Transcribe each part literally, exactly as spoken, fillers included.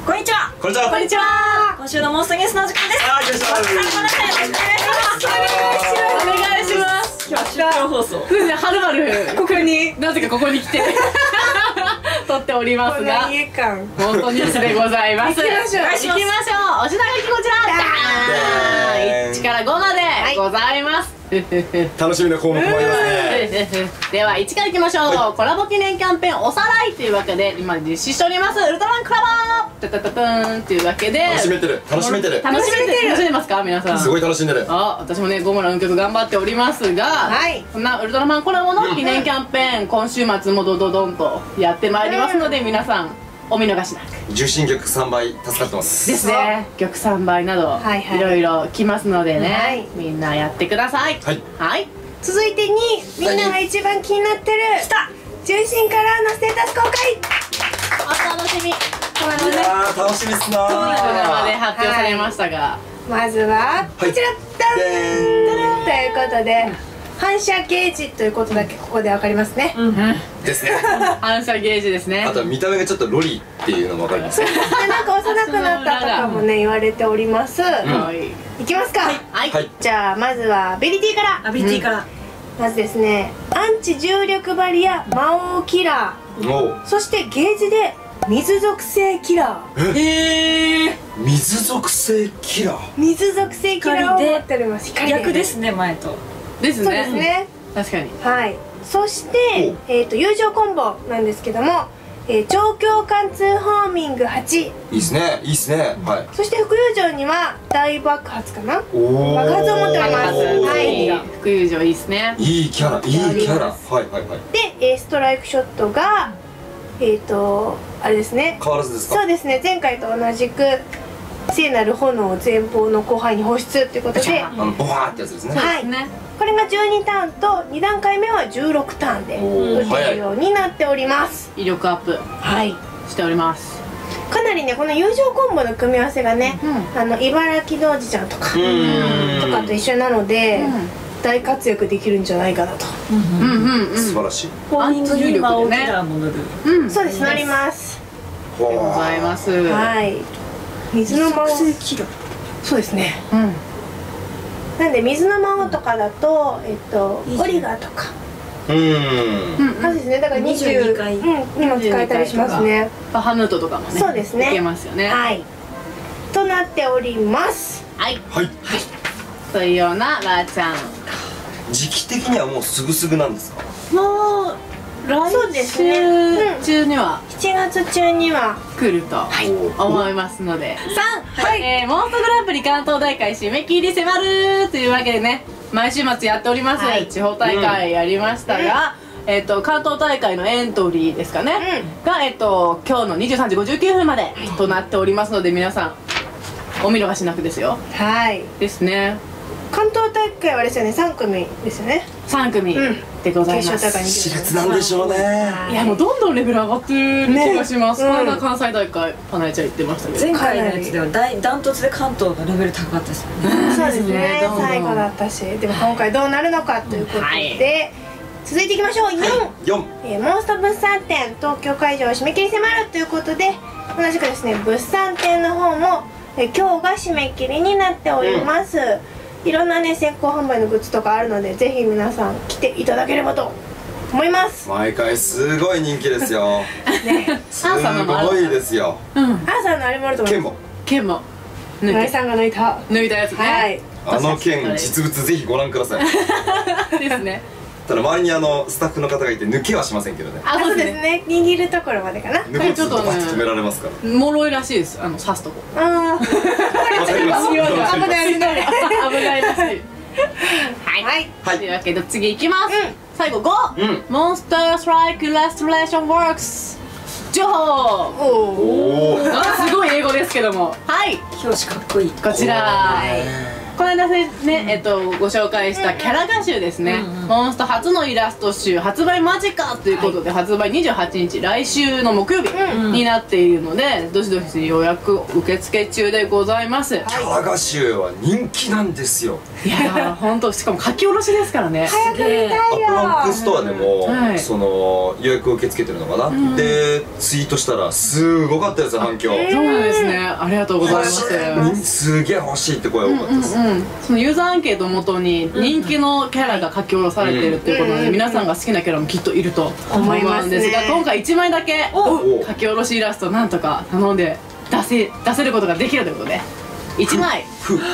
こんにちは。 こんにちは。 こんにちは。今週のモンスターゲストの時間です。 あー、よろしくお願いします。 お願いします。 今日は出張放送。 はるばるここになぜかここに来て撮っておりますが、 家感本当にニュースでございます。行きましょう。行きましょう。お品書きこちら。いちからごまでございます。 楽しみな項目もありますね。 ではいちからいきましょう。コラボ記念キャンペーンおさらいというわけで今実施しておりますウルトラマンクラバータタタタンというわけで楽しめてる。楽しめてる。 楽しめてる楽しんでますか皆さん。 すごい楽しんでる。 あ、私もねゴムの運曲頑張っておりますが、 はいそんなウルトラマンコラボの記念キャンペーン今週末もドドドンとやってまいりますので皆さんお見逃しなく。 受信曲さんばい助かってます。 ですね。玉さんばいなどはいはいいろいろ来ますのではねいみんなやってください。 はい。 はい続いてにみんなが一番気になってる重心からのステータス公開。 お楽しみ。 いやー、楽しみっすなー。 ドラマで発表されましたが、 まずはこちら、ダンでということで反射ゲージということだけここでわかりますね。 ですね。 反射ゲージですね。 あと見た目がちょっとロリっていうのもわかります。 でなんか幼くなったとかもね言われております。 はいいきますか。 はいはい。 じゃあまずはアビリティから。 アビリティから。 まずですね、アンチ重力バリア魔王キラおう。 ー、そしてゲージで水属性キラー、 へえ。 水属性キラー。 水属性キラーを持っております。光逆ですね、前と。 ですそうですね。 ね。 確かに。 はい。そしてえっと友情コンボなんですけども、えー状況貫通ホーミングはち、 いいっすね。いいっすね。はい。 そして副友情には大爆発かな、 おお。 爆発を持っております。 おーはい。 副友情いいですね。 いいキャラ。いいキャラ。はいはいはい。 で、えーストライクショットがえっとあれですね。 変わらずですか。 そうですね、前回と同じく聖なる炎を前方の広範囲に放出ということで、 あのボワーってやつですね。 はい、 ね。 これがじゅうにターンとに段階目はじゅうろくターンでおー打てるようになっております。 威力アップはい、 しております。 かなりねこの友情コンボの組み合わせがね、 うあの茨城のおじちゃんとかうーん。 とかと一緒なので、 ん大活躍できるんじゃないかなと。 うんうんうん。 素晴らしい。 ホーミングに魔王キラーも塗る。 うん。 そうです、乗ります。 でございます。 はい、水の魔王、 キラー。 そうですね。 うん。 なんで水の魔王とかだとえっとオリガーとか、 うーん。 そうですね、だからにじゅうにじゅうにかいうんにも使えたりしますね。 バハヌートとかもね。 そうですねいけますよね。 はい、となっております。 はい。 はい。 というようなラーちゃん。 時期的にはもうすぐすぐなんですか。 もうそう来ですねうん週中にはしちがつ中には来ると思いますので、さん、 はいえー、モンストグランプリ関東大会締め切り迫るというわけでね毎週末やっております、 はい地方大会やりましたが、えっと関東大会のエントリーですかね、が、えっと今日のにじゅうさんじごじゅうきゅうふんまでとなっておりますので皆さんお見逃しなくですよ。 はい、 ですね。 関東大会はあれですよね、さん組ですよね。 さん組うんでございます、 決勝大会に熾烈なんでしょうね。 いやもうどんどんレベル上がってる気がします、 ねこの間関西大会パナエちゃん言ってましたけど前回のやつでは大ダントツで関東がレベル高かったですよね。 そうですね、 どんどん最後だったし、でも今回どうなるのかということで、 はい続いていきましょう。よん、 四。 えーモンスト物産展東京会場締め切り迫るということで、同じくですね物産展の方も、えー今日が締め切りになっております、いろんなね先行販売のグッズとかあるのでぜひ皆さん来ていただければと思います毎回すごい人気ですよ。 ね。 すごいですよ。 うんアーサーのあれもあると思いま剣も。 剣もす。 抜いて村井さんが抜いた。 抜いたやつね、 はい。 あの剣実物ぜひご覧ください。 ですね。 ただ周りにあのスタッフの方がいて抜けはしませんけどね。 あ、そうですね。握るところまでかな。 抜こうとするとバッと止められますから。 脆いらしいですあの刺すとこああ。 わかります。 危ない危ない。 危ないらしいはい、 はい。 はいというわけで次いきます、 うん最後ご、 うんモンスターストライクレストレーションワークス情報おお。 おお。 あすごい英語ですけどもはい表紙かっこいい。 こちらこの間ね、えっと、ご紹介したキャラ画集ですね、モンスト初のイラスト集発売間近ということで、発売にじゅうはちにち、来週の木曜日になっているので、どしどし予約受付中でございます。 キャラ画集は人気なんですよ。 いやー本当、しかも書き下ろしですからね。 早く見たいよ。 アップランクストアでも、 はい、 その予約受け付けてるのかな、うん、でツイートしたらすごかったですよ、反響。 そうなんですね、ありがとうございます。 すげえ欲しいって声多かったです。 うんうんうん、そのユーザーアンケートをもとに人気のキャラが書き下ろされているっていうことで、皆さんが好きなキャラもきっといると思うんですが、今回いちまいだけ書き下ろしイラストなんとか頼んで出せ出せることができるということで、いちまいこちら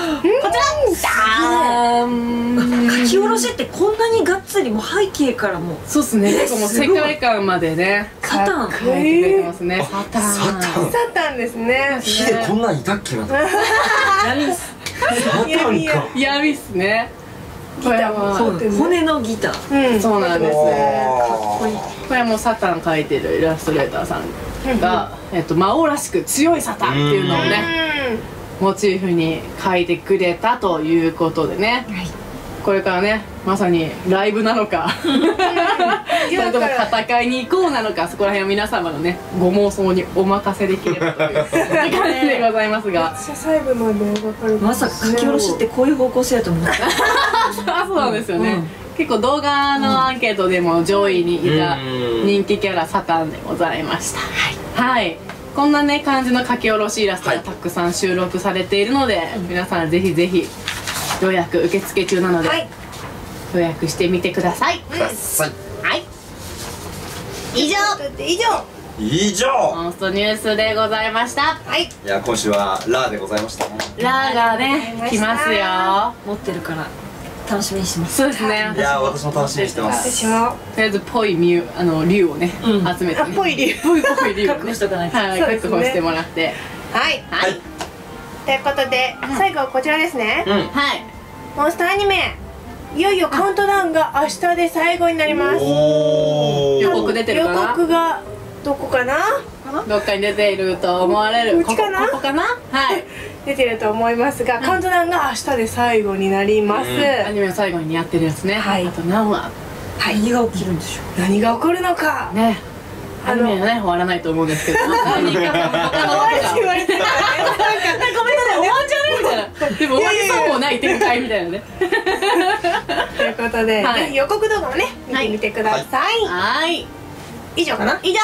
書き下ろしってこんなにがっつり、もう背景からもそうっすね、結構もう世界観までねサタン書いてくれてますね。サタンサタンサタンですね。 火でこんなんいたっけな。サタンか。 闇っすね。 ギターもそう骨のギター、 うん、 そうなんです。 かっこいい。これはもうサタン描いてるイラストレーターさんが、えっと魔王らしく強いサタンっていうのをねモチーフに描いてくれたということでね、これからねまさにライブなのかそれとも戦いに行こうなのか、そこら辺は皆様のねご妄想にお任せできればという感じでございますが、 細部まで描かれてまさか書き下ろしってこういう方向性だと思ってあ、そうなんですよね、うん、結構動画のアンケートでも上位にいた人気キャラサタンでございました。はい、はい、こんなね感じの書き下ろしイラストがたくさん収録されているので、はい、皆さんぜひぜひ予約受付中なので、はい、予約してみてください。 ください。 はい、以上以上以上モンストニュースでございました。 はい、 いや今週はラーでございましたね。 ラーがね来ますよ。 持ってるから楽しみにしてます。 そうですね。 いや私も楽しみにしてます。 私もとりあえずぽいミュあの竜をね集めて、 ぽい竜ぽいぽい竜確保しとかないと。 はい、確保してもらって、 はいはい。 ということで最後はこちらですね。 はい。 モンスターアニメいよいよカウントダウンが明日で最後になります。 予告出てるかな。 予告がどこかな。 どっかに出ていると思われる。 ここかな。 ここかな。はい。 出てると思いますが、カウントダウンが明日で最後になります。 アニメの最後にやってるやつね。はい。あと何話。 はい。何が起きるんでしょう。 何が起こるのか。 ね。アニメはね終わらないと思うんですけど。何か他の終わるって言われてたね。 なんかコメントで終わっちゃうみたいな。でも終わりそうもない展開みたいなね。 ということで、ぜひ予告動画もね見てみてください。 はい。 以上かな。 以上です。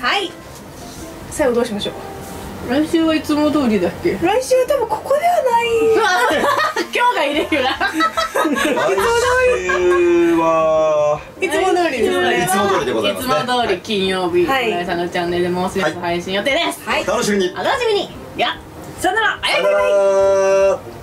はい。最後どうしましょう。 来週はいつも通りだっけ。 来週多分ここではない。 今日がイレギュラー。 来週はいつも通りですね。 いつも通りでございますね。 いつも通り金曜日浦井さんのチャンネルでもうすぐ配信予定です。 はい。楽しみに。 お楽しみに。いや、さよなら。 さよなら。